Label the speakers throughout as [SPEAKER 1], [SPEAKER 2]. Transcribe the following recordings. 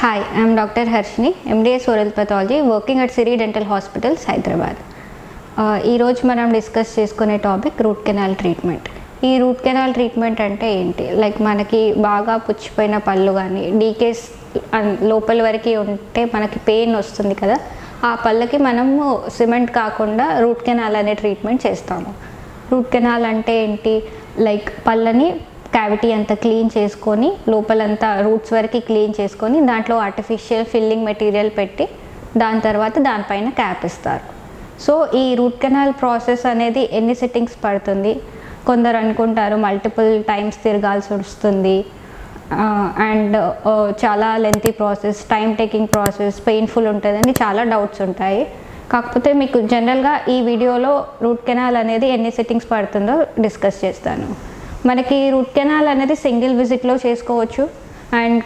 [SPEAKER 1] Hi, I am Dr. Harshini, MDS Oral Pathology, working at Siri Dental Hospitals, Hyderabad. ఈ రోజు మనం discuss చేసుకునే topic root canal treatment. ఈ root canal treatment అంటే ఏంటి? Like మనకి బాగా పుచ్చిపోయిన పళ్ళు కానీ డీకేస్ లోపల వరకు ఉంటే మనకి పెయిన్ వస్తుంది కదా, ఆ పళ్ళకి మనము సిమెంట్ కాకుండా రూట్ కెనాల్ అనే ట్రీట్మెంట్ చేస్తాము. రూట్ కెనాల్ అంటే ఏంటి? లైక్ పళ్ళని క్యావిటీ అంతా క్లీన్ చేసుకొని లోపలంతా రూట్స్ వరకు క్లీన్ చేసుకొని దాంట్లో ఆర్టిఫిషియల్ ఫిల్లింగ్ మెటీరియల్ పెట్టి దాని తర్వాత దానిపైన క్యాప్ ఇస్తారు. సో ఈ రూట్ కెనాల్ ప్రాసెస్ అనేది ఎన్ని సిట్టింగ్స్ పడుతుంది? కొందరు అనుకుంటారు మల్టిపుల్ టైమ్స్ తిరగాల్సి వస్తుంది అండ్ చాలా lengthy process, time taking process, painful ఉంటుందని చాలా డౌట్స్ ఉంటాయి. కాకపోతే మీకు జనరల్గా ఈ వీడియోలో రూట్ కెనాల్ అనేది ఎన్ని సిట్టింగ్స్ పడుతుందో డిస్కస్ చేస్తాను. మనకి రూట్ కెనాల్ అనేది సింగిల్ విజిట్లో చేసుకోవచ్చు అండ్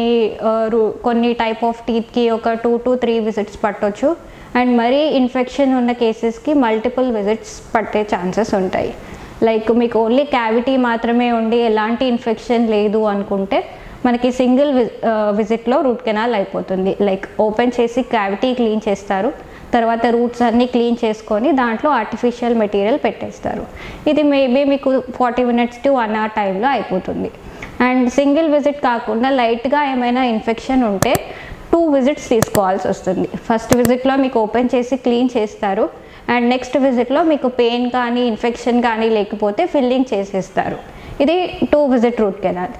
[SPEAKER 1] కొన్ని టైప్ ఆఫ్ టీత్కి ఒక 2 to 3 విజిట్స్ పట్టవచ్చు అండ్ మరీ ఇన్ఫెక్షన్ ఉన్న కేసెస్కి మల్టిపుల్ విజిట్స్ పట్టే ఛాన్సెస్ ఉంటాయి. లైక్ మీకు ఓన్లీ క్యావిటీ మాత్రమే ఉండి ఎలాంటి ఇన్ఫెక్షన్ లేదు అనుకుంటే మనకి సింగిల్ విజిట్లో రూట్ కెనాల్ అయిపోతుంది. లైక్ ఓపెన్ చేసి క్యావిటీ క్లీన్ చేస్తారు, తర్వాత రూట్స్ అన్నీ క్లీన్ చేసుకొని దాంట్లో ఆర్టిఫిషియల్ మెటీరియల్ పెట్టేస్తారు. ఇది మేబీ మీకు 40 minutes to 1 hour టైంలో అయిపోతుంది. అండ్ సింగిల్ విజిట్ కాకుండా లైట్గా ఏమైనా ఇన్ఫెక్షన్ ఉంటే 2 విజిట్స్ తీసుకోవాల్సి వస్తుంది. ఫస్ట్ విజిట్లో మీకు ఓపెన్ చేసి క్లీన్ చేస్తారు అండ్ నెక్స్ట్ విజిట్లో మీకు పెయిన్ కానీ ఇన్ఫెక్షన్ కానీ లేకపోతే ఫిల్లింగ్ చేసేస్తారు. ఇది 2 విజిట్ రూట్ కెనాల్.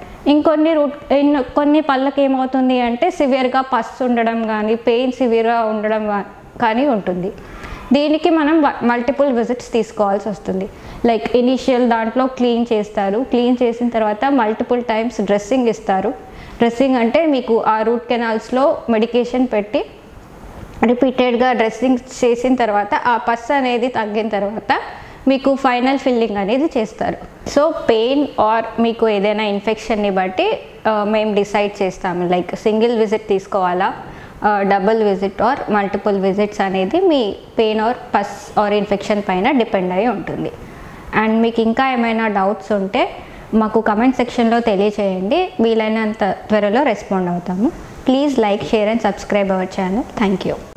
[SPEAKER 1] కొన్ని పళ్ళకి ఏమవుతుంది అంటే సివియర్గా పస్ ఉండడం కానీ పెయిన్ సివియర్గా ఉండడం కానీ ఉంటుంది. దీనికి మనం మల్టిపుల్ విజిట్స్ తీసుకోవాల్సి వస్తుంది. లైక్ ఇనీషియల్ దాంట్లో క్లీన్ చేస్తారు, క్లీన్ చేసిన తర్వాత మల్టిపుల్ టైమ్స్ డ్రెస్సింగ్ ఇస్తారు. డ్రెస్సింగ్ అంటే మీకు ఆ రూట్ కెనాల్స్లో మెడికేషన్ పెట్టి రిపీటెడ్గా డ్రెస్సింగ్ చేసిన తర్వాత ఆ పస్ అనేది తగ్గిన తర్వాత మీకు ఫైనల్ ఫిల్లింగ్ అనేది చేస్తారు. సో పెయిన్ ఆర్ మీకు ఏదైనా ఇన్ఫెక్షన్ని బట్టి మేము డిసైడ్ చేస్తాము లైక్ సింగిల్ విజిట్ తీసుకోవాలా, double visit or multiple visits అనేది మీ pain or pus or infection పైన డిపెండ్ అయి ఉంటుంది. అండ్ మీకు ఇంకా ఏమైనా డౌట్స్ ఉంటే మాకు కమెంట్ సెక్షన్లో తెలియచేయండి, వీలైనంత త్వరలో రెస్పాండ్ అవుతాము. Please like, share and subscribe our channel. Thank you.